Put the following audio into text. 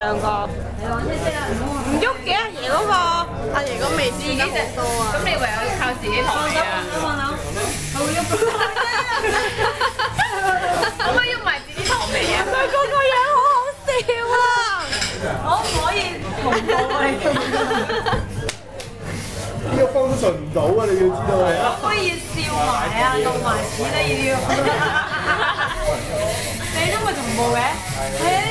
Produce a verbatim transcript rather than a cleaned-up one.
兩個唔喐嘅阿爺嗰個，阿爺個味自己食多啊！咁你唯有靠自己糖味啊！放手放手，佢會喐。可唔可以喐埋自己糖味啊？佢嗰個樣好好笑啊！可唔可以同步啊？ 呢個方順唔到啊！你要知道係。 可唔可以笑埋啊？露埋齒都要。你都會同步嘅？係啊。